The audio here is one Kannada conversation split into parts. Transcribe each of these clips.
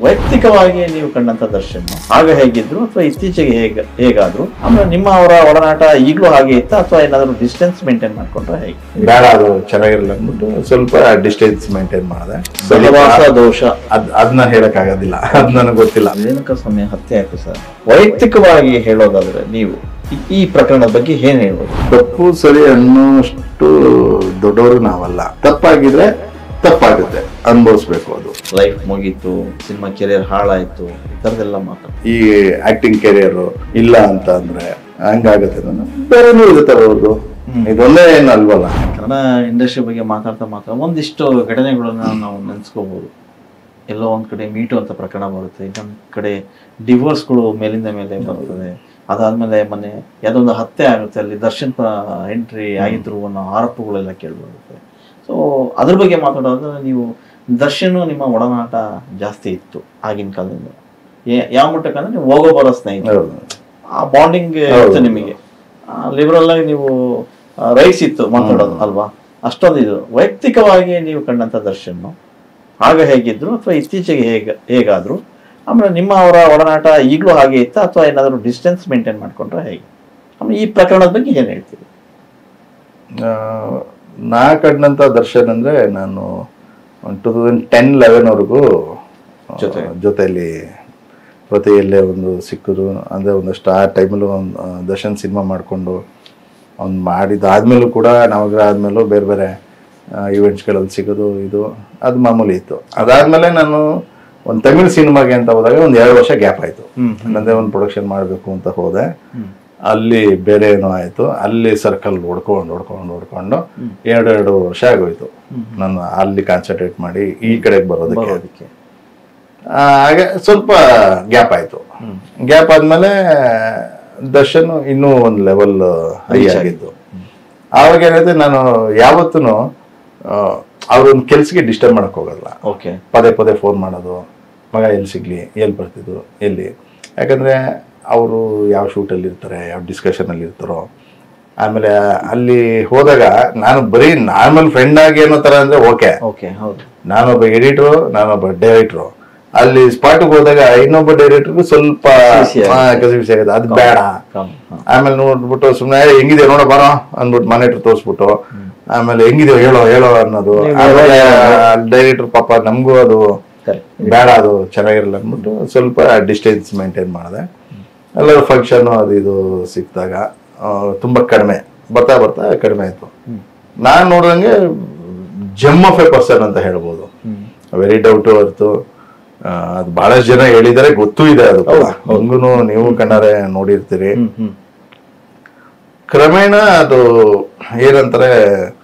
ವೈಯಕ್ತಿಕವಾಗಿ ನೀವು ಕಂಡಂತ ದರ್ಶನ್ ಆಗ ಹೇಗಿದ್ರು ಅಥವಾ ಇತ್ತೀಚೆಗೆ ಹೇಗಾದ್ರು ಆಮೇಲೆ ನಿಮ್ಮ ಅವರ ಒಡನಾಟ ಈಗಲೂ ಹಾಗೆ ಇತ್ತ ಅಥವಾ ಏನಾದ್ರು ಡಿಸ್ಟೆನ್ಸ್ ಮೇಂಟೈನ್ ಮಾಡ್ಕೊಂಡ್ರೆ ಹೇಗೆ? ಬೇಡ, ಅದು ಚೆನ್ನಾಗಿರಲ್ಲ ಅಂದ್ಬಿಟ್ಟು ಸ್ವಲ್ಪ ಡಿಸ್ಟೆನ್ಸ್ ಮೇಂಟೈನ್ ಮಾಡಿದೆ. ಸಹವಾಸ ದೋಷ ಅದನ್ನ ಹೇಳಕ್ ಆಗೋದಿಲ್ಲ, ಅದ್ ನನಗೆ ಗೊತ್ತಿಲ್ಲ. ರೇಣುಕಾ ಸ್ವಾಮಿ ಹತ್ಯೆ ಆಯ್ತು ಸರ್. ವೈಯಕ್ತಿಕವಾಗಿ ಹೇಳೋದಾದ್ರೆ ನೀವು ಈ ಪ್ರಕರಣದ ಬಗ್ಗೆ ಏನ್ ಹೇಳ್ಬೋದು? ತಪ್ಪು ಸರಿ ಅನ್ನೋಷ್ಟು ದೊಡ್ಡವರು ನಾವಲ್ಲ. ತಪ್ಪಾಗಿದ್ರೆ ತಪ್ಪಾಗುತ್ತೆ, ಅನುಭವಿಸ್ಬೇಕು. ಅದು ಲೈಫ್ ಮುಗೀತು, ಸಿನಿಮಾ ಕೆರಿಯರ್ ಹಾಳಾಯ್ತು, ಈ ಥರದ್ದೆಲ್ಲ ಮಾತಾಡ. ಈ ಆಕ್ಟಿಂಗ್ ಕೆರಿಯರ್ ಇಲ್ಲ ಅಂತ ಅಂದ್ರೆ ಹಂಗಾಗತ್ತೆ. ಬೇರೆನೂ ಇರುತ್ತಲ್ಲ ಅವ್ರದ್ದು, ಇದೊಂದೇ ಏನು ಅಲ್ವಲ್ಲ. ಕನ್ನಡ ಇಂಡಸ್ಟ್ರಿ ಬಗ್ಗೆ ಮಾತಾಡ್ತಾ ಒಂದಿಷ್ಟು ಘಟನೆಗಳನ್ನ ನಾವು ನೆನೆಸ್ಕೋಬಹುದು. ಎಲ್ಲೋ ಒಂದ್ ಕಡೆ ಮೀಟು ಅಂತ ಪ್ರಕರಣ ಬರುತ್ತೆ, ಇನ್ನೊಂದ್ ಕಡೆ ಡಿವೋರ್ಸ್ಗಳು ಮೇಲಿಂದ ಮೇಲೆ ಬರ್ತದೆ. ಅದಾದ್ಮೇಲೆ ಮೊನ್ನೆ ಯಾವುದೊಂದು ಹತ್ಯೆ ಆಗುತ್ತೆ, ಅಲ್ಲಿ ದರ್ಶನ್ ಎಂಟ್ರಿ ಆಗಿದ್ರು ಅನ್ನೋ ಆರೋಪಗಳೆಲ್ಲ ಕೇಳಿಬರುತ್ತೆ. ಸೊ ಅದ್ರ ಬಗ್ಗೆ ಮಾತಾಡೋದ್ರೆ ನೀವು ದರ್ಶನ್ ನಿಮ್ಮ ಒಡನಾಟ ಜಾಸ್ತಿ ಇತ್ತು ಆಗಿನ ಕಾಲದಿಂದ. ಯಾವ ಮಟ್ಟಕ್ಕೆ ಅಂದ್ರೆ ನೀವು ಹೋಗೋ ಬರೋ ಸ್ನೇಹಿತರು, ಆ ಬಾಂಡಿಂಗ್ ಇತ್ತು ನಿಮಗೆ. ಲಿಬರಲ್ ಆಗಿ ನೀವು ರೈಟ್ಸ್ ಇತ್ತು ಮಾತಾಡೋದು ಅಲ್ವಾ? ಅಷ್ಟೊಂದು ಇದು. ವೈಯಕ್ತಿಕವಾಗಿ ನೀವು ಕಂಡಂತ ದರ್ಶನ್ ಆಗ ಹೇಗಿದ್ರು ಅಥವಾ ಇತ್ತೀಚೆಗೆ ಹೇಗಾದ್ರು ಆಮೇಲೆ ನಿಮ್ಮ ಅವರ ಒಡನಾಟ ಈಗಲೂ ಹಾಗೆ ಇತ್ತ ಅಥವಾ ಏನಾದ್ರು ಡಿಸ್ಟೆನ್ಸ್ ಮೇಂಟೈನ್ ಮಾಡ್ಕೊಂಡ್ರೆ ಹೇಗೆ? ಆಮೇಲೆ ಈ ಪ್ರಕರಣದ ಬಗ್ಗೆ ಏನ್ ಹೇಳ್ತೀವಿ? ನಾ ಕಂಡಂತ ದರ್ಶನ್ ಅಂದ್ರೆ ನಾನು 2010-11 ಜೊತೆಯಲ್ಲಿ ಪ್ರತಿಯಲ್ಲೇ ಒಂದು ಸಿಕ್ಕರು. ಅಂದರೆ ಒಂದಷ್ಟು ಆ ಟೈಮಲ್ಲೂ ಒಂದು ದರ್ಶನ್ ಸಿನಿಮಾ ಮಾಡಿಕೊಂಡು ಅವ್ನು ಮಾಡಿದ್ದಾದ್ಮೇಲೂ ಕೂಡ ನವಗ್ರಹ ಆದಮೇಲೂ ಬೇರೆ ಬೇರೆ ಈವೆಂಟ್ಸ್ಗಳಲ್ಲಿ ಸಿಗೋದು ಇದು ಅದು ಮಾಮೂಲಿ ಇತ್ತು. ಅದಾದಮೇಲೆ ನಾನು ಒಂದು ತಮಿಳ್ ಸಿನಿಮಾಗೆ ಅಂತ ಹೋದಾಗ ಒಂದು 2 ವರ್ಷ ಗ್ಯಾಪ್ ಆಯಿತು. ನನ್ನದೇ ಒಂದು ಪ್ರೊಡಕ್ಷನ್ ಮಾಡಬೇಕು ಅಂತ ಹೋದೆ. ಅಲ್ಲಿ ಬೇರೆ ಏನೋ ಆಯಿತು. ಅಲ್ಲಿ ಸರ್ಕಲ್ ಹೊಡ್ಕೊಂಡು 2 ವರ್ಷ ಆಗೋಯ್ತು ನಾನು ಅಲ್ಲಿ ಕಾನ್ಸಂಟ್ರೇಟ್ ಮಾಡಿ ಈ ಕಡೆಗೆ ಬರೋದಕ್ಕೆ. ಹಾಗೆ ಸ್ವಲ್ಪ ಗ್ಯಾಪ್ ಆಯಿತು. ಗ್ಯಾಪ್ ಆದಮೇಲೆ ದರ್ಶನ್ ಇನ್ನೂ ಒಂದು ಲೆವೆಲ್ ಹೈ ಆಗಿದ್ದು. ಆವಾಗ ಏನೈತೆ, ನಾನು ಯಾವತ್ತೂ ಅವ್ರೊಂದು ಕೆಲ್ಸಕ್ಕೆ ಡಿಸ್ಟರ್ಬ್ ಮಾಡಕ್ ಹೋಗಲ್ಲ. ಪದೇ ಫೋನ್ ಮಾಡೋದು, ಮಗ ಎಲ್ಲಿ ಸಿಗ್ಲಿ, ಎಲ್ಲಿ ಬರ್ತಿದ್ರು, ಎಲ್ಲಿ. ಯಾಕಂದ್ರೆ ಅವರು ಯಾವ ಶೂಟಲ್ಲಿ ಇರ್ತಾರೆ, ಯಾವ ಡಿಸ್ಕಷನಲ್ಲಿ ಇರ್ತಾರೋ. ಆಮೇಲೆ ಅಲ್ಲಿ ಹೋದಾಗ ನಾನು ಬರೀ ನಾರ್ಮಲ್ ಫ್ರೆಂಡ್ ಆಗಿ ಏನೋ ತರ ಅಂದ್ರೆ ಓಕೆ, ನಾನೊಬ್ಬ ಎಡಿಟ್ರು, ನಾನೊಬ್ಬ ಡೈರೆಕ್ಟ್ರು. ಅಲ್ಲಿ ಸ್ಪಾಟ್ಗೆ ಹೋದಾಗ ಇನ್ನೊಬ್ಬ ಡೈರೆಕ್ಟರ್ಗೂ ಸ್ವಲ್ಪ ಕಸಿಬಿಸಿ ಆಗುತ್ತೆ, ಅದು ಬೇಡ. ಆಮೇಲೆ ನೋಡ್ಬಿಟ್ಟು ಸುಮ್ಮನೆ ಹೆಂಗಿದೆ ನೋಡೋ ಬರೋ ಅಂದ್ಬಿಟ್ಟು ಮಾನಿಟರ್ ತೋರಿಸ್ಬಿಟ್ಟು ಆಮೇಲೆ ಹೆಂಗಿದೆಯೋ ಹೇಳೋ ಅನ್ನೋದು. ಆಮೇಲೆ ಡೈರೆಕ್ಟರ್ ಪಾಪ ನಮಗೂ ಅದು ಬೇಡ, ಅದು ಚೆನ್ನಾಗಿರಲ್ಲ ಅಂದ್ಬಿಟ್ಟು ಸ್ವಲ್ಪ ಡಿಸ್ಟೆನ್ಸ್ ಮೇಂಟೈನ್ ಮಾಡಿದೆ. ಎಲ್ಲರೂ ಫಂಕ್ಷನ್ ಅದು ಇದು ಸಿಕ್ಕಿದಾಗ ತುಂಬ ಕಡಿಮೆ ಬರ್ತಾ ಕಡಿಮೆ ಆಯಿತು. ನಾನು ನೋಡಿದಂಗೆ ಜಮ್ ಆಫ್ ಎ ಪರ್ಸನ್ ಅಂತ ಹೇಳ್ಬೋದು. Very down to earth. ಅದು ಬಹಳಷ್ಟು ಜನ ಹೇಳಿದರೆ ಗೊತ್ತೂ ಇದೆ. ಅದು ಹಂಗೂ ನೀವು ಕಣ್ಣಾರೆ ನೋಡಿರ್ತೀರಿ. ಕ್ರಮೇಣ ಅದು ಏನಂತಾರೆ,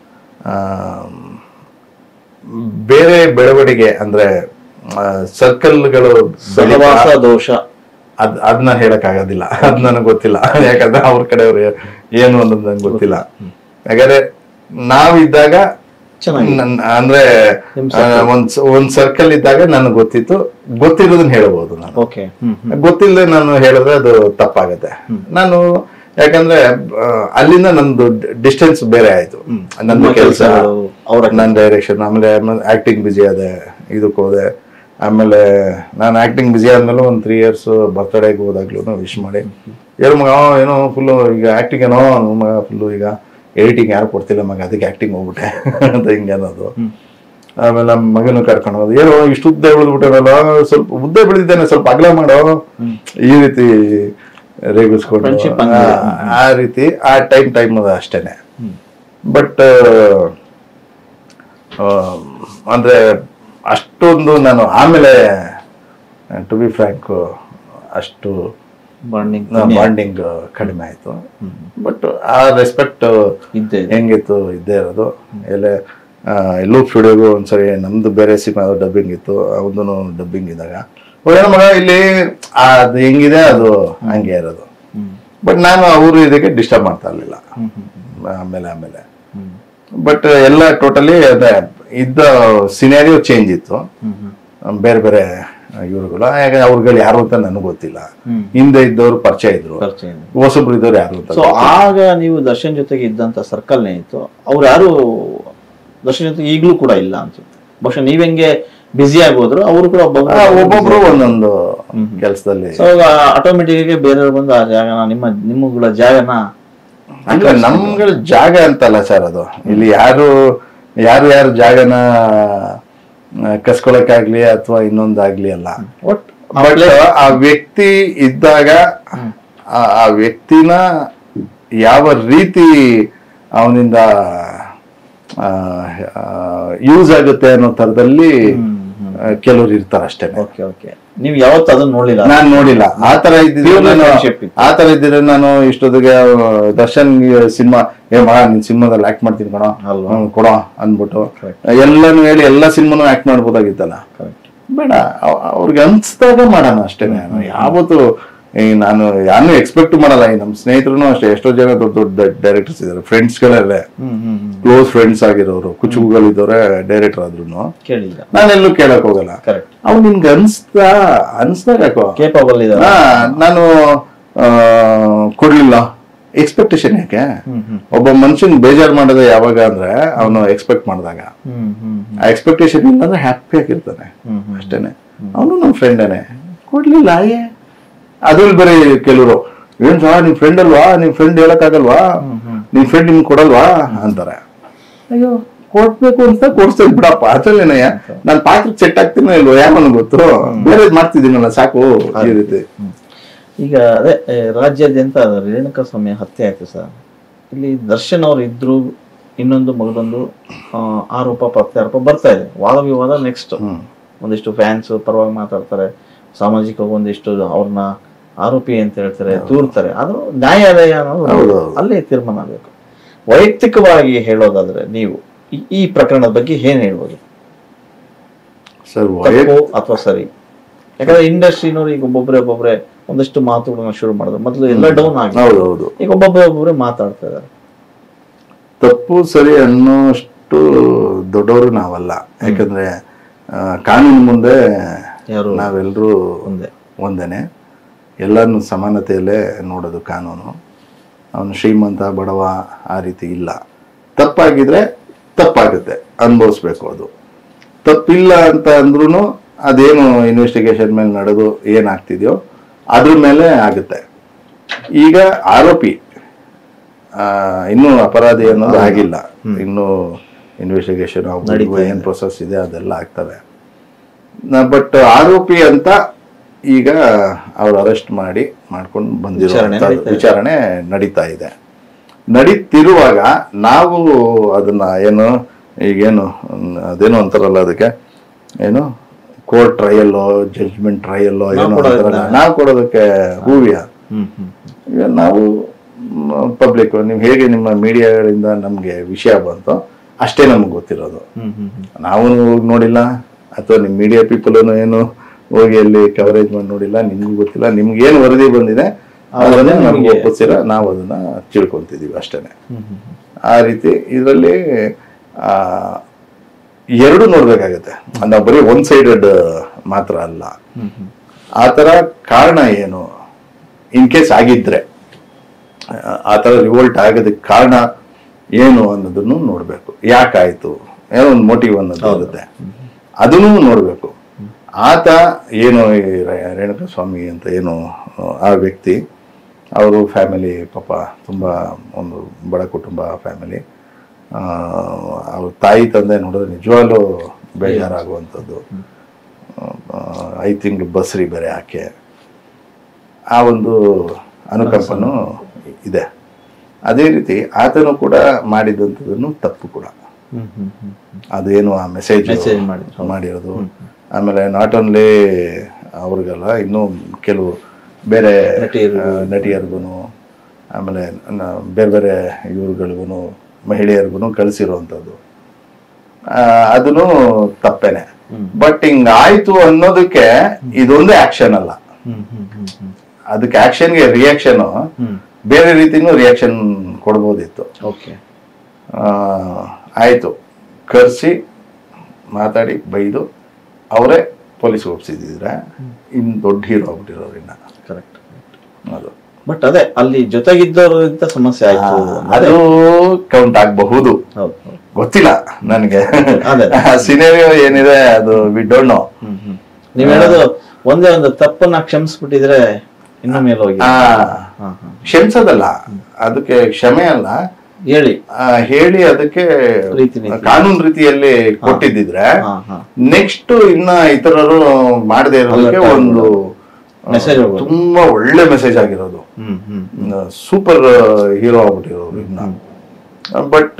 ಬೇರೆ ಬೆಳವಣಿಗೆ ಅಂದ್ರೆ ಸರ್ಕಲ್ಗಳು ಸಹವಾಸ ದೋಷ ಅದನ್ನ ಹೇಳಕ್ ಆಗೋದಿಲ್ಲ, ಅದ್ ನನಗೆ ಗೊತ್ತಿಲ್ಲ. ಯಾಕಂದ್ರೆ ಅವ್ರ ಕಡೆಯವ್ರು ಏನು ಅನ್ನೋದು ನಂಗೆ ಗೊತ್ತಿಲ್ಲ. ಯಾಕಂದ್ರೆ ನಾವಿದ್ದಾಗ ಅಂದ್ರೆ ಒಂದ್ ಸರ್ಕಲ್ ಇದ್ದಾಗ ನನಗೆ ಗೊತ್ತಿರೋದನ್ನ ಹೇಳ್ಬೋದು. ನಾನು ಗೊತ್ತಿಲ್ಲದೆ ನಾನು ಹೇಳಿದ್ರೆ ಅದು ತಪ್ಪಾಗತ್ತೆ. ನಾನು ಯಾಕಂದ್ರೆ ಅಲ್ಲಿಂದ ನಂದು ಡಿಸ್ಟೆನ್ಸ್ ಬೇರೆ ಆಯ್ತು. ನನ್ನ ಕೆಲಸ, ನನ್ನ ಡೈರೆಕ್ಷನ್, ಆಮೇಲೆ ಆಕ್ಟಿಂಗ್ ಬ್ಯುಸಿ ಆದೆ, ಇದಕ್ಕೆ ಹೋದೆ. ಆಮೇಲೆ ನಾನು ಆಕ್ಟಿಂಗ್ ಬ್ಯುಸಿ ಆದ್ಮೇಲೆ ಒಂದು 3 years ಬರ್ತ್ಡೇಗೆ ಹೋದಾಗ್ಲೂ ವಿಶ್ ಮಾಡಿ, ಏನೋ ಮಗ ಏನೋ ಫುಲ್ಲು ಈಗ ಆಕ್ಟಿಂಗ್ ಏನೋ ಮಗ ಫುಲ್ಲು ಈಗ ಎಡಿಟಿಂಗ್ ಯಾರು ಕೊಡ್ತಿಲ್ಲ ಮಗ, ಅದಕ್ಕೆ ಆಕ್ಟಿಂಗ್ ಹೋಗ್ಬಿಟ್ಟೆ ಅಂತ ಹಿಂಗೆ ಅನ್ನೋದು. ಆಮೇಲೆ ನಮ್ಮ ಮಗನೂ ಕರ್ಕೊಂಡು ಹೋಗೋದು, ಏನೋ ಇಷ್ಟು ಉದ್ದ ಬೆಳೆದ್ಬಿಟ್ಟೇನಲ್ಲ, ಸ್ವಲ್ಪ ಉದ್ದ ಬೆಳೆದಿದ್ದೇನೆ, ಸ್ವಲ್ಪ ಅಗಲ ಮಾಡೋ, ಈ ರೀತಿ ರೇಗಿಸ್ಕೊಂಡು ಆ ರೀತಿ ಆ ಟೈಮ್ ಅದು ಅಷ್ಟೇನೆ. ಬಟ್ ಅಂದ್ರೆ ಅಷ್ಟೊಂದು ನಾನು ಆಮೇಲೆ ಟು ಬಿ ಫ್ರ್ಯಾಂಕ್ ಅಷ್ಟು ಬಾಂಡಿಂಗ್ ಕಡಿಮೆ ಆಯ್ತು. ಬಟ್ ಆ ರೆಸ್ಪೆಕ್ಟ್ ಹೆಂಗಿತ್ತು ಇದ್ದೇ ಇರೋದು. ಎಲ್ಲೂ ಸ್ಟುಡಿಯೋಗೂ ಒಂದ್ಸರಿ ನಮ್ದು ಬೇರೆ ಸಿನಿಮಾ ಡಬ್ಬಿಂಗ್ ಇತ್ತು, ಅವನು ಡಬ್ಬಿಂಗ್ ಇದ್ದಾಗ ಏನೋ ಮಗ ಇಲ್ಲಿ ಅದು ಹೆಂಗಿದೆ ಅದು ಹಂಗೆ ಇರೋದು. ಬಟ್ ನಾನು ಅವರು ಇದಕ್ಕೆ ಡಿಸ್ಟರ್ಬ್ ಮಾಡ್ತಾ ಇರ್ಲಿಲ್ಲ. ಆಮೇಲೆ ಬಟ್ ಎಲ್ಲ ಟೋಟಲಿ ಅದೇ ಇದ್ದ ಸಿನಾರಿಯೋ ಚೇಂಜ್ ಇತ್ತು. ಬೇರೆ ಬೇರೆ ಇವ್ರುಗಳು, ಯಾಕಂದ್ರೆ ಅವ್ರುಗಳು ಯಾರು ಅಂತ ನನಗೆ ಗೊತ್ತಿಲ್ಲ. ಹಿಂದೆ ಇದ್ದವ್ರು ಪರಿಚಯ ಇದ್ರು, ಹೊಸಬ್ರು ಇದ್ದವ್ರು ಯಾರು ಅಂತ. ಸೊ ಆಗ ನೀವು ದರ್ಶನ್ ಜೊತೆಗೆ ಇದ್ದಂತ ಸರ್ಕಲ್ ಏನಿತ್ತು, ಅವ್ರು ಯಾರು ದರ್ಶನ್ ಜೊತೆಗೆ ಈಗಲೂ ಕೂಡ ಇಲ್ಲ ಅನ್ಸುತ್ತೆ. ಬಹುಶಃ ನೀವೆಂಗೆ ಬ್ಯುಸಿ ಆಗೋದ್ರು ಅವರು ಕೂಡ ಒಬ್ಬೊಬ್ರು ಒಂದೊಂದು ಕೆಲಸದಲ್ಲಿ. ಸೊ ಆಟೋಮೆಟಿಕ್ ಆಗಿ ಬೇರೆಯವ್ರು ಬಂದು ಆ ಜಾಗನ ನಿಮ್ಮಗಳ ಜಾಗನ ನಮ್ಗಳ ಜಾಗ ಅಂತಲ್ಲ ಸರ್, ಅದು ಇಲ್ಲಿ ಯಾರು ಜಾಗನ ಕಸ್ಕೊಳಕ್ಕಾಗ್ಲಿ ಅಥವಾ ಇನ್ನೊಂದಾಗ್ಲಿ ಅಲ್ಲ. ಬಟ್ ಆ ವ್ಯಕ್ತಿ ಇದ್ದಾಗ ಆ ವ್ಯಕ್ತಿನ ಯಾವ ರೀತಿ ಅವನಿಂದ ಯೂಸ್ ಆಗುತ್ತೆ ಅನ್ನೋ ತರದಲ್ಲಿ ಕೆಲವ್ರು ಇರ್ತಾರೆ ಅಷ್ಟೇ. ನೀವು ಯಾವತ್ತು ಅದನ್ನ ನೋಡಿಲ್ಲ? ನಾನ್ ನೋಡಿಲ್ಲ. ಆತರ ಇದ್ದಿದ್ರೆ ನಾನು ಇಷ್ಟೊತ್ತಿಗೆ ದರ್ಶನ್ ಸಿನಿಮಾ ನಿನ್ ಸಿನಿಮಾದಲ್ಲಿ ಆಕ್ಟ್ ಮಾಡ್ತೀನಿ ಕೊಡೋ ಅಂದ್ಬಿಟ್ಟು ಎಲ್ಲಾನು ಹೇಳಿ ಎಲ್ಲಾ ಸಿನಿಮಾನು ಆಕ್ಟ್ ಮಾಡ್ಬೋದಾಗಿತ್ತಲ್ಲ. ಬೇಡ, ಅವ್ರಿಗೆ ಅನ್ಸ್ದಾಗ ಮಾಡೋಣ ಅಷ್ಟೇನೆ. ಯಾವತ್ತು ನಾನು ಯಾರನ್ನೂ ಎಕ್ಸ್ಪೆಕ್ಟ್ ಮಾಡಲ್ಲ. ನಮ್ಮ ಸ್ನೇಹಿತರು ಅಷ್ಟೇ, ಎಷ್ಟೋ ಜನ ದೊಡ್ಡ ದೊಡ್ಡ ಡೈರೆಕ್ಟರ್ಸ್ ಇದಾರೆ, ಫ್ರೆಂಡ್ಸ್ ಗಳಲ್ಲೇ ಕ್ಲೋಸ್ ಫ್ರೆಂಡ್ಸ್ ಆಗಿರೋರು, ಕುಚುಗುಗಳಿದ್ದವ್ರೆ ಡೈರೆಕ್ಟರ್ ಆದ್ರೂ ನಾನೆಲ್ಲೂ ಕೇಳಕ್ ಹೋಗಲ್ಲ. ಅವ್ನು ನಿನ್ಗೆ ಅನ್ಸ್ದಾಗ ಕೇಪಬಲ್ ಇದೆ. ನಾನು ಕೊಡ್ಲಿಲ್ಲ, ಎಕ್ಸ್ಪೆಕ್ಟೇಷನ್ ಯಾಕೆ? ಒಬ್ಬ ಮನುಷ್ಯನ್ ಬೇಜಾರ್ ಮಾಡೋದು ಯಾವಾಗ ಅಂದ್ರೆ ಅವನು ಎಕ್ಸ್ಪೆಕ್ಟ್ ಮಾಡಿದಾಗ. ಆ ಎಕ್ಸ್ಪೆಕ್ಟೇಷನ್ ಇಲ್ಲ ಅಂದ್ರೆ ಹ್ಯಾಪಿ ಆಗಿರ್ತಾನೆ ಅಷ್ಟೇನೆ. ಅವನು ನಮ್ಮ ಫ್ರೆಂಡೇನೆ, ಕೊಡ್ಲಿಲ್ಲ ಅದ್ರಲ್ಲಿ ಬರೀ ಕೆಲವರು ಏನ್ ಸಹ ನಿಮ್ ಫ್ರೆಂಡ್ ಅಲ್ವಾ, ನಿಮ್ ಫ್ರೆಂಡ್ ಹೇಳಕ್ಕಾಗಲ್ವಾ, ನಿಮ್ ಫ್ರೆಂಡ್ ನಿಮ್ಗೆ ಕೊಡಲ್ವಾ ಅಂತಾರೆ. ಅಯ್ಯೋ ಕೊಡ್ಬೇಕು ಅಂತ ಕೊಡ್ಸ್ತೇನೆ ಬಿಡಪ್ಪ, ಅದ್ರಲ್ಲೇನಯ್ಯ ನಾನ್ ಪಾತ್ರ ಸೆಟ್ ಆಗ್ತೀನೋ ಇಲ್ವೋ ಯಾವನು ಗೊತ್ತು, ಬೇರೆ ಮಾಡ್ತಿದ್ದೀನಲ್ಲ ಸಾಕು ಈ ರೀತಿ. ಈಗ ಅದೇ ರಾಜ್ಯಾದ್ಯಂತ ರೇಣುಕಾಸ್ವಾಮಿ ಹತ್ಯೆ ಆಯ್ತು ಸರ್. ಇಲ್ಲಿ ದರ್ಶನ್ ಅವ್ರು ಇದ್ರು, ಇನ್ನೊಂದು ಮಗದೊಂದು ಆರೋಪ ಪ್ರತ್ಯಾರೋಪ ಬರ್ತಾ ಇದೆ, ವಾದ ವಿವಾದ. ನೆಕ್ಸ್ಟ್ ಒಂದಿಷ್ಟು ಫ್ಯಾನ್ಸ್ ಪರವಾಗಿ ಮಾತಾಡ್ತಾರೆ, ಸಾಮಾಜಿಕವಾಗಿ ಒಂದಿಷ್ಟು ಅವ್ರನ್ನ ಆರೋಪಿ ಅಂತ ಹೇಳ್ತಾರೆ, ದೂರ್ತಾರೆ. ಆದ್ರೂ ನ್ಯಾಯಾಲಯ ಅನ್ನೋದು ಅಲ್ಲೇ ತೀರ್ಮಾನ ಆಗಬೇಕು. ವೈಯಕ್ತಿಕವಾಗಿ ಹೇಳೋದಾದ್ರೆ ನೀವು ಈ ಪ್ರಕರಣದ ಬಗ್ಗೆ ಏನ್ ಹೇಳ್ಬೋದು ಸರ್? ಅಥವಾ ಸರಿ? ಯಾಕಂದ್ರೆ ಇಂಡಸ್ಟ್ರಿನವ್ರು ಈಗ ಒಬ್ಬೊಬ್ರೆ ಒಂದಷ್ಟು ಮಾತುಗಳನ್ನ ಶುರು ಮಾಡಿದ್ರು. ಮೊದಲು ಎಲ್ಲ ಡೌನ್ ಆಗಿ ಈಗ ಒಬ್ಬೊಬ್ರೆ ಮಾತಾಡ್ತಾ ಇದಾರೆ. ತಪ್ಪು ಸರಿ ಅನ್ನೋಷ್ಟು ದೊಡ್ಡವರು ನಾವಲ್ಲ. ಯಾಕಂದ್ರೆ ಕಾನೂನು ಮುಂದೆ ನಾವೆಲ್ಲರೂ ಒಂದೇನೆ, ಎಲ್ಲರನ್ನು ಸಮಾನತೆಯಲ್ಲೇ ನೋಡೋದು ಕಾನೂನು. ಅವನು ಶ್ರೀಮಂತ ಬಡವ ಆ ರೀತಿ ಇಲ್ಲ. ತಪ್ಪಾಗಿದ್ರೆ ತಪ್ಪಾಗುತ್ತೆ, ಅನುಭವಿಸ್ಬೇಕು. ಅದು ತಪ್ಪಿಲ್ಲ ಅಂತ ಅಂದ್ರೂ ಅದೇನು ಇನ್ವೆಸ್ಟಿಗೇಷನ್ ಮೇಲೆ ನಡೆದು ಏನಾಗ್ತಿದೆಯೋ ಅದ್ರ ಮೇಲೆ ಆಗುತ್ತೆ. ಈಗ ಆರೋಪಿ ಇನ್ನೂ ಅಪರಾಧಿ ಅನ್ನೋದು ಆಗಿಲ್ಲ, ಇನ್ನೂ ಇನ್ವೆಸ್ಟಿಗೇಷನ್ ಏನ್ ಪ್ರೊಸೆಸ್ ಇದೆ ಅದೆಲ್ಲ ಆಗ್ತವೆ. ಬಟ್ ಆರೋಪಿ ಅಂತ ಈಗ ಅವ್ರು ಅರೆಸ್ಟ್ ಮಾಡ್ಕೊಂಡು ಬಂದಿರೋ ವಿಚಾರಣೆ ನಡೀತಾ ಇದೆ. ನಡೀತಿರುವಾಗ ನಾವು ಅದನ್ನ ಏನು ಈಗೇನು ಅದೇನೋ ಅಂತಾರಲ್ಲ, ಅದಕ್ಕೆ ಏನು ಕೋರ್ಟ್ ಟ್ರಯಲ್ಲೋ ಜಡ್ಜ್ಮೆಂಟ್ ಟ್ರಯಲ್ಲೋ ಏನೋ ಅಂತಾರಲ್ಲ, ನಾವು ಕೊಡೋದಕ್ಕೆ ಹೂವಿಯ. ನಾವು ಪಬ್ಲಿಕ್, ನೀವು ಹೇಗೆ ನಿಮ್ಮ ಮೀಡಿಯಾಗಳಿಂದ ನಮ್ಗೆ ವಿಷಯ ಬಂತೋ ಅಷ್ಟೇ ನಮ್ಗೆ ಗೊತ್ತಿರೋದು. ನಾವು ನೋಡಿಲ್ಲ, ಅಥವಾ ನಿಮ್ ಮೀಡಿಯಾ ಪೀಪಲ್ ಏನು ಹೋಗಿ ಅಲ್ಲಿ ಕವರೇಜ್ ಮಾಡಿ ನೋಡಿಲ್ಲ, ನಿಮ್ಗೂ ಗೊತ್ತಿಲ್ಲ. ನಿಮ್ಗೆ ಏನು ವರದಿ ಬಂದಿದೆ ಅದನ್ನೇ ನಮ್ಗೆ ಒಪ್ಪಿಸಿರ, ನಾವು ಅದನ್ನ ತಿಳ್ಕೊಂತಿದೀವಿ ಅಷ್ಟೇನೆ. ಆ ರೀತಿ ಇದರಲ್ಲಿ ಎರಡು ನೋಡ್ಬೇಕಾಗತ್ತೆ. ನಾವು ಬರೀ ಒನ್ ಸೈಡೆಡ್ ಮಾತ್ರ ಅಲ್ಲ. ಆತರ ಕಾರಣ ಏನು, ಇನ್ ಕೇಸ್ ಆಗಿದ್ರೆ ಆತರ ರಿವೋಲ್ಟ್ ಆಗೋದಕ್ಕೆ ಕಾರಣ ಏನು ಅನ್ನೋದನ್ನು ನೋಡ್ಬೇಕು. ಯಾಕಾಯ್ತು, ಏನೋ ಒಂದು ಮೋಟಿವ್ ಅನ್ನೋದು ಇರುತ್ತೆ, ಅದನ್ನು ನೋಡ್ಬೇಕು. ಆತ ಏನು ರೇಣುಕಾಸ್ವಾಮಿ ಅಂತ ಏನು ಆ ವ್ಯಕ್ತಿ, ಅವರು ಫ್ಯಾಮಿಲಿ ಪಾಪ ತುಂಬ ಒಂದು ಬಡ ಕುಟುಂಬ ಫ್ಯಾಮಿಲಿ. ಅವ್ರ ತಾಯಿ ತಂದೆ ನೋಡಿದ್ರೆ ನಿಜವಾಗ್ಲೂ ಬೇಜಾರಾಗುವಂಥದ್ದು. 5 ತಿಂಗಳು ಬಸ್ರಿ ಬೇರೆ ಆಕೆ, ಆ ಒಂದು ಅನುಕಂಪನೂ ಇದೆ. ಅದೇ ರೀತಿ ಆತನು ಕೂಡ ಮಾಡಿದಂಥದ್ದನ್ನು ತಪ್ಪು ಕೂಡ. ಅದೇನು ಆ ಮೆಸೇಜ್ ಮಾಡಿರೋದು. ಆಮೇಲೆ ನಾಟ್ ಓನ್ಲಿ ಅವ್ರಿಗೆಲ್ಲ, ಇನ್ನೂ ಕೆಲವು ಬೇರೆ ನಟಿಯರ್ಗು, ಆಮೇಲೆ ಬೇರೆ ಬೇರೆ ಇವ್ರುಗಳಿಗೂ ಮಹಿಳೆಯರಿಗೂ ಕಳಿಸಿರುವಂಥದ್ದು, ಅದನ್ನು ತಪ್ಪೇನೆ. ಬಟ್ ಹಿಂಗ ಆಯ್ತು ಅನ್ನೋದಕ್ಕೆ ಇದೊಂದೇ ಆಕ್ಷನ್ ಅಲ್ಲ. ಅದಕ್ಕೆ ಆಕ್ಷನ್ಗೆ ರಿಯಾಕ್ಷನ್ ಬೇರೆ ರೀತಿನೂ ರಿಯಾಕ್ಷನ್ ಕೊಡ್ಬೋದಿತ್ತು. ಆಯ್ತು, ಕರ್ಸಿ ಮಾತಾಡಿ ಬೈದು ಅವರೇ ಪೊಲೀಸ್ ಒಪ್ಸಿದ್ರೆ ಇನ್ ದೊಡ್ಡ ಹೀರೋ ಆಗ್ಬಿಟ್ಟಿರೋರು ಇನ್ನ. ಕರೆಕ್ಟ್. ಅದು ಬಟ್ ಅದೇ ಅಲ್ಲಿ ಜೊತೆಗಿದ್ದವ್ರಿಂದ ಸಮಸ್ಯೆ ಆಯ್ತು, ಅದು ಕೌಂಟ್ ಆಗಬಹುದು. ಗೊತ್ತಿಲ್ಲ ನನಗೆ. ಅದೇ. ಸಿನೇರಿಯೋ ಏನಿದೆ ಅದು ವಿ ಡೋಂಟ್ ನೋ. ನೀವ್ ಹೇಳೋದು ಒಂದೇ ಒಂದು ತಪ್ಪನ್ನ ಕ್ಷಮಿಸ್ಬಿಟ್ಟಿದ್ರೆ ಇನ್ನು ಮೇಲೆ ಹೋಗಿ ಕ್ಷಮಿಸೋದಲ್ಲ, ಅದಕ್ಕೆ ಕ್ಷಮೆ ಅಲ್ಲ, ಹೇಳಿ ಅದಕ್ಕೆ ಕಾನೂನು ರೀತಿಯಲ್ಲಿ ಕೊಟ್ಟಿದ್ದಿದ್ರೆ ನೆಕ್ಸ್ಟ್ ಇನ್ನ ಇತರರು ಮಾಡದೇ ಇರೋದಕ್ಕೆ ಒಂದು ಮೆಸೇಜ್ ತುಂಬಾ ಒಳ್ಳೆ ಮೆಸೇಜ್ ಆಗಿರೋದು, ಸೂಪರ್ ಹೀರೋ ಆಗ್ಬಿಟ್ಟಿರೋದು ಇನ್ನ. ಬಟ್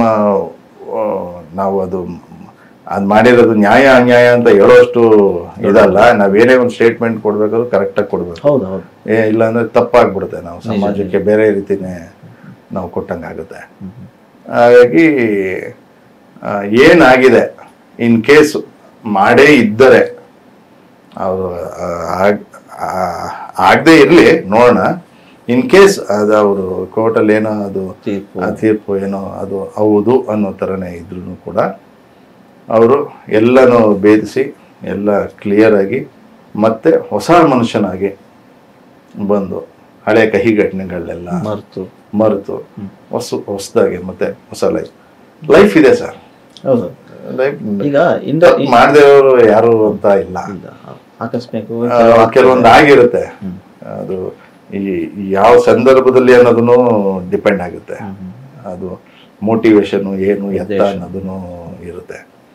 ನಾವು ಅದು ಮಾಡಿರೋದು ನ್ಯಾಯ ಅನ್ಯಾಯ ಅಂತ ಹೇಳೋಷ್ಟು ಇದಲ್ಲ. ನಾವೇನೇ ಒಂದು ಸ್ಟೇಟ್ಮೆಂಟ್ ಕೊಡ್ಬೇಕಾದ್ರೂ ಕರೆಕ್ಟಾಗಿ ಕೊಡ್ಬೇಕು. ಇಲ್ಲ ಅಂದ್ರೆ ತಪ್ಪಾಗ್ಬಿಡುತ್ತೆ, ನಾವು ಸಮಾಜಕ್ಕೆ ಬೇರೆ ರೀತಿನೇ ನಾವು ಕೊಟ್ಟಂಗಾಗುತ್ತೆ. ಹಾಗಾಗಿ ಏನಾಗಿದೆ ಇನ್ ಕೇಸ್ ಮಾಡೇ ಇದ್ದರೆ ಅವರು ಆಗದೆ ಇರಲಿ ನೋಡೋಣ. ಇನ್ ಕೇಸ್ ಅದು ಅವರು ಕೋರ್ಟಲ್ಲಿ ಏನೋ ಅದು ತೀರ್ಪು ಏನೋ ಅದು ಹೌದು ಅನ್ನೋ ಥರನೇ ಇದ್ರೂ ಕೂಡ ಅವರು ಎಲ್ಲನೂ ಭೇದಿಸಿ ಎಲ್ಲ ಕ್ಲಿಯರ್ ಆಗಿ ಮತ್ತೆ ಹೊಸ ಮನುಷ್ಯನಾಗಿ ಬಂದು ಹಳೆ ಕಹಿ ಘಟನೆಗಳನ್ನೆಲ್ಲ ಮರೆತು ಹೊಸದಾಗಿ ಮತ್ತೆ ಹೊಸ ಲೈಫ್ ಇದೆ ಸರ್. ಲೈಫ್ ಈಗ ಮಾಡದೇವರು ಯಾರು ಅಂತ ಇಲ್ಲ, ಕೆಲವೊಂದು ಆಗಿರುತ್ತೆ. ಅದು ಯಾವ ಸಂದರ್ಭದಲ್ಲಿ ಅನ್ನೋದನ್ನು ಡಿಪೆಂಡ್ ಆಗುತ್ತೆ. ಅದು ಮೋಟಿವೇಶನ್ ಏನು ಎತ್ತ ಅನ್ನೋದನ್ನು ಇರುತ್ತೆ.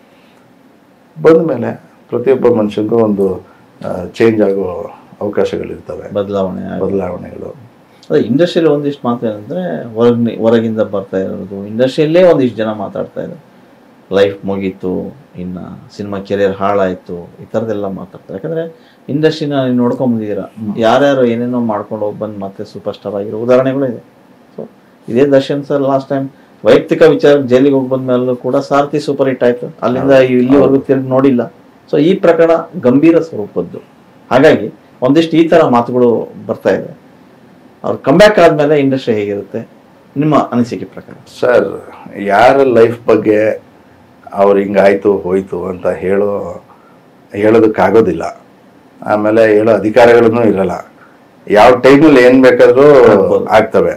ಬಂದ ಮೇಲೆ ಪ್ರತಿಯೊಬ್ಬ ಮನುಷ್ಯನಿಗೂ ಒಂದು ಚೇಂಜ್ ಆಗೋ ಅವಕಾಶಗಳಿರ್ತವೆ, ಬದಲಾವಣೆಗಳು. ಅದೇ ಇಂಡಸ್ಟ್ರಿಯಲ್ಲಿ ಒಂದಿಷ್ಟು ಮಾತು ಏನಂದ್ರೆ ಹೊರಗಿಂದ ಬರ್ತಾ ಇರೋದು, ಇಂಡಸ್ಟ್ರಿಯಲ್ಲೇ ಒಂದಿಷ್ಟು ಜನ ಮಾತಾಡ್ತಾ ಇದ್ದಾರೆ ಲೈಫ್ ಮುಗೀತು, ಇನ್ನು ಸಿನಿಮಾ ಕೆರಿಯರ್ ಹಾಳಾಯಿತು, ಈ ಥರದ್ದೆಲ್ಲ ಮಾತಾಡ್ತಾರೆ. ಯಾಕಂದರೆ ಇಂಡಸ್ಟ್ರಿನ ನೀವು ನೋಡ್ಕೊಂಬಂದಿದ್ದೀರಾ, ಯಾರ್ಯಾರು ಏನೇನೋ ಮಾಡ್ಕೊಂಡು ಹೋಗಿ ಬಂದು ಮತ್ತೆ ಸೂಪರ್ ಸ್ಟಾರ್ ಆಗಿರೋ ಉದಾಹರಣೆಗಳು ಇದೆ. ಸೊ ಇದೇ ದರ್ಶನ್ ಸರ್ ಲಾಸ್ಟ್ ಟೈಮ್ ವೈಯಕ್ತಿಕ ವಿಚಾರ ಜೈಲಿಗೆ ಹೋಗಿ ಬಂದ ಮೇಲೂ ಕೂಡ ಸಾರಥಿ ಸೂಪರ್ ಹಿಟ್ ಆಯಿತು, ಅಲ್ಲಿಂದ ಇಲ್ಲಿವರೆಗೂ ತಿರುಗಿ ನೋಡಿಲ್ಲ. ಸೊ ಈ ಪ್ರಕರಣ ಗಂಭೀರ ಸ್ವರೂಪದ್ದು. ಹಾಗಾಗಿ ಒಂದಿಷ್ಟು ಈ ಥರ ಮಾತುಗಳು ಬರ್ತಾ ಇದೆ. ಅವ್ರು ಕಮ್ಬ್ಯಾಕ್ ಆದಮೇಲೆ ಇಂಡಸ್ಟ್ರಿ ಹೇಗಿರುತ್ತೆ ನಿಮ್ಮ ಅನಿಸಿಕೆ ಪ್ರಕಾರ? ಸರ್, ಯಾರ ಲೈಫ್ ಬಗ್ಗೆ ಅವ್ರು ಹಿಂಗಾಯ್ತು ಹೋಯ್ತು ಅಂತ ಹೇಳೋದಕ್ಕಾಗೋದಿಲ್ಲ. ಆಮೇಲೆ ಹೇಳೋ ಅಧಿಕಾರಿಗಳೂ ಇರಲ್ಲ. ಯಾವ ಟೈಮಲ್ಲಿ ಏನ್ ಬೇಕಾದ್ರೂ ಆಗ್ತವೆ.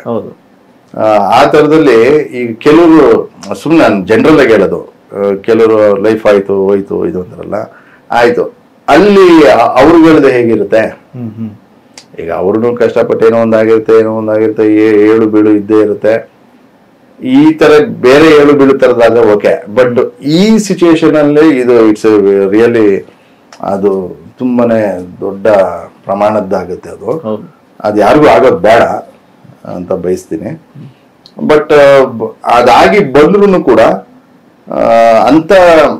ಆ ಥರದಲ್ಲಿ ಈಗ ಕೆಲವರು ಸುಮ್ಮನೆ ನಾನು ಜನರಲ್ ಆಗಿ ಹೇಳೋದು, ಕೆಲವರು ಲೈಫ್ ಆಯ್ತು ಹೋಯ್ತು ಇದು ಅಂತಾರಲ್ಲ, ಆಯ್ತು ಅಲ್ಲಿ ಅವ್ರುಗಳದ್ದು ಹೇಗಿರುತ್ತೆ. ಈಗ ಅವ್ರನ್ನೂ ಕಷ್ಟಪಟ್ಟು ಏನೋ ಒಂದಾಗಿರುತ್ತೆ, ಏಳು ಬೀಳು ಇದ್ದೇ ಇರುತ್ತೆ. ಈ ತರ ಬೇರೆ ಏಳು ಬೀಳು ತರದಾದ್ರೆ ಓಕೆ, ಬಟ್ ಈ ಸಿಚುವೇಶನ್ ಅಲ್ಲಿ ಇದು ಇಟ್ಸ್ ರಿಯಲಿ ಅದು ತುಂಬಾನೇ ದೊಡ್ಡ ಪ್ರಮಾಣದ್ದಾಗುತ್ತೆ. ಅದು ಯಾರಿಗೂ ಆಗೋದು ಬೇಡ ಅಂತ ಬಯಸ್ತೀನಿ. ಬಟ್ ಅದಾಗಿ ಬಂದ್ರೂ ಕೂಡ ಅಂತ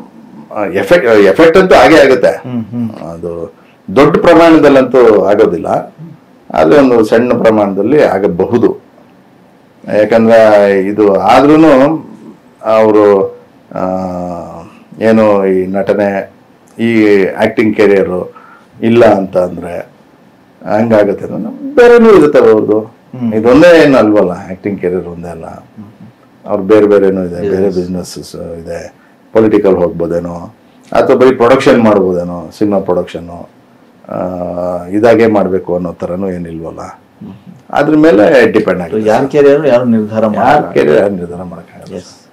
ಎಫೆಕ್ಟ್ ಅಂತೂ ಆಗೇ ಆಗುತ್ತೆ. ಅದು ದೊಡ್ಡ ಪ್ರಮಾಣದಲ್ಲಂತೂ ಆಗೋದಿಲ್ಲ, ಆದ್ರೆ ಒಂದು ಸಣ್ಣ ಪ್ರಮಾಣದಲ್ಲಿ ಆಗಬಹುದು. ಯಾಕಂದ್ರೆ ಇದು ಆದ್ರೂ ಅವರು ಏನು ಈ ನಟನೆ ಈ ಆಕ್ಟಿಂಗ್ ಕೆರಿಯರು ಇಲ್ಲ ಅಂತ ಅಂದ್ರೆ ಹಂಗಾಗತ್ತೆ. ಬೇರೆನೂ ಇರುತ್ತವೆ ಅವ್ರದ್ದು, ಇದೊಂದೇ ಏನು ಅಲ್ವಲ್ಲ, ಆಕ್ಟಿಂಗ್ ಕೆರಿಯರ್ ಒಂದೇ ಅಲ್ಲ, ಅವ್ರು ಬೇರೆನೂ ಇದೆ, ಬೇರೆ ಬಿಸ್ನೆಸ್ ಇದೆ, ಪೊಲಿಟಿಕಲ್ ಹೋಗ್ಬೋದೇನೋ, ಅಥವಾ ಬರೀ ಪ್ರೊಡಕ್ಷನ್ ಮಾಡ್ಬೋದೇನೋ, ಸಿನಿಮಾ ಪ್ರೊಡಕ್ಷನ್ನು ಇದಾಗೆ ಮಾಡಬೇಕು ಅನ್ನೋ ಥರನೂ ಏನಿಲ್ವಲ್ಲ. ಅದ್ರ ಮೇಲೆ ಡಿಪೆಂಡ್ ಆಗುತ್ತೆ. ಯಾರ ಕೆರಿಯರ್ ಯಾರು ನಿರ್ಧಾರ ಮಾಡೋಕ್ಕಾಗಲ್ಲ.